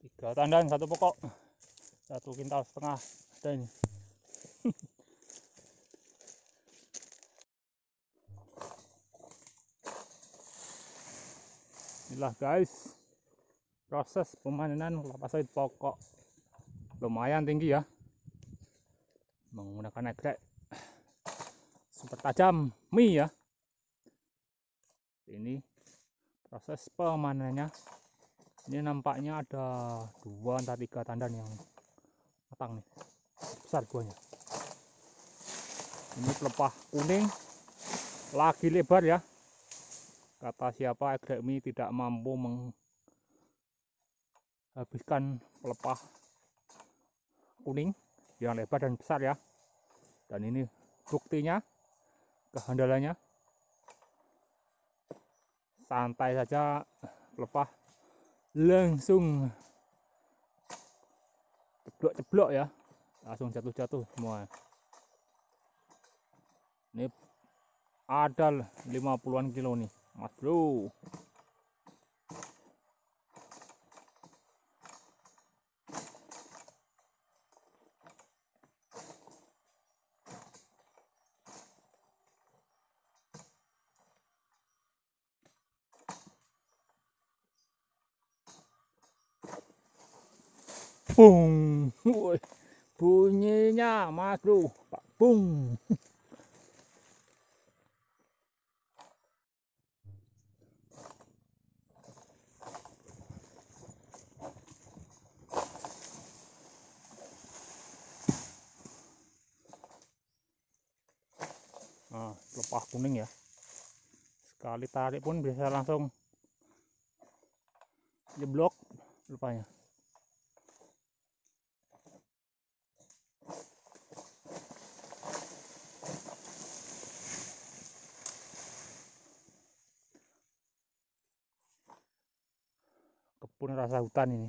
3 tandan 1 pokok, 1 kintal setengah ada ini. Inilah guys proses pemanenan kelapa sawit pokok, lumayan tinggi ya, menggunakan egrek super tajam Mi ya. Ini proses pemanenannya. Ini nampaknya ada 2 atau 3 tandan yang matang nih, besar buahnya. Ini pelepah kuning lagi lebar ya. Kata siapa, egrek Mi tidak mampu menghabiskan pelepah kuning yang lebar dan besar ya. Dan ini buktinya, kehandalannya. Santai saja pelepah langsung ceblok-ceblok ya, langsung jatuh-jatuh semua. Ini ada 50-an kilo nih mas bro. Bung, bunyinya mas bro, pak bung. Nah, pelepah kuning ya, sekali tarik pun bisa langsung jeblok pelepahnya. Kebun rasa hutan ini.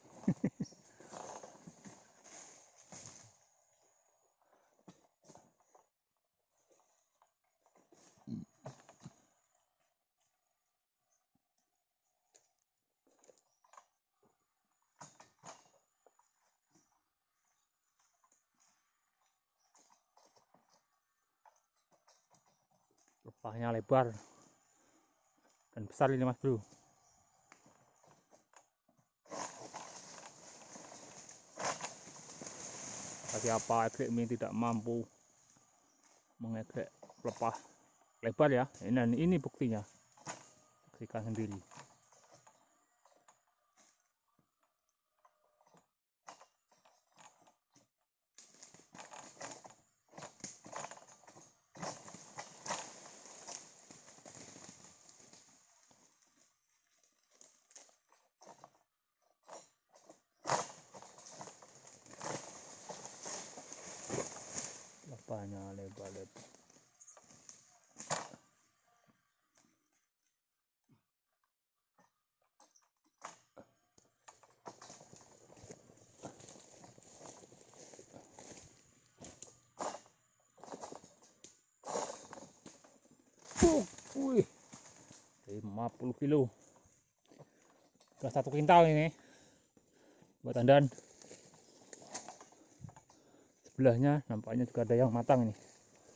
Pelepahnya lebar dan besar ini mas bro. Tapi apa egrek Mi tidak mampu mengegrek pelepah lebar ya. Ini buktinya, saksikan sendiri. Pelepahnya lebar-lebar. Wih, 50 kilo. Udah 1 kintal ini buat tandan. Sebelahnya nampaknya juga ada yang matang ini.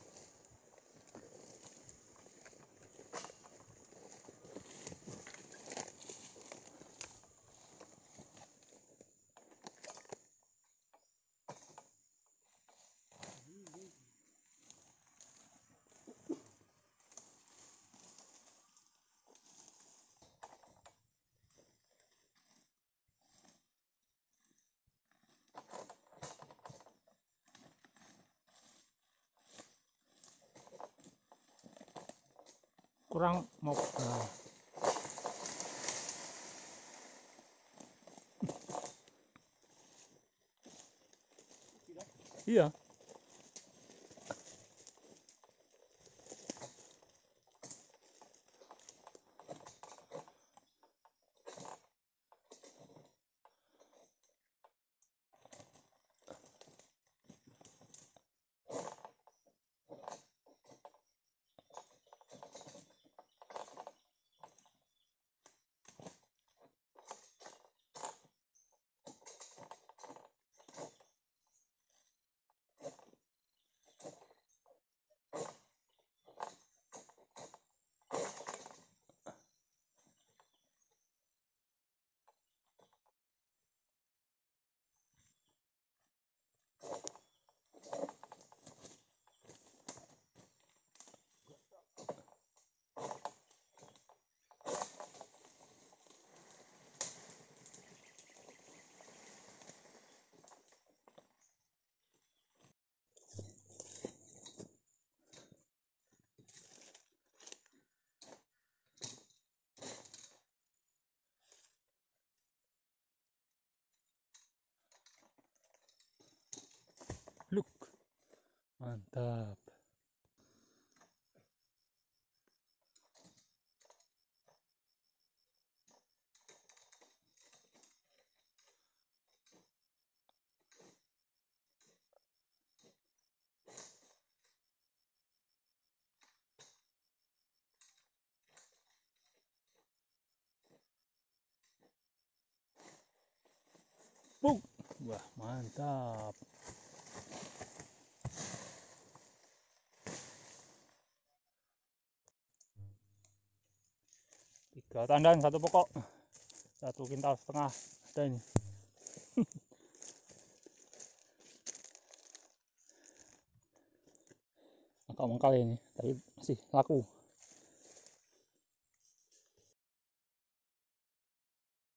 Kurang mau iya. Mantap. Wah, mantap. Tiga tandan, satu pokok, 1,5 kintal ada ini. Agak mengkal ini, tapi masih laku.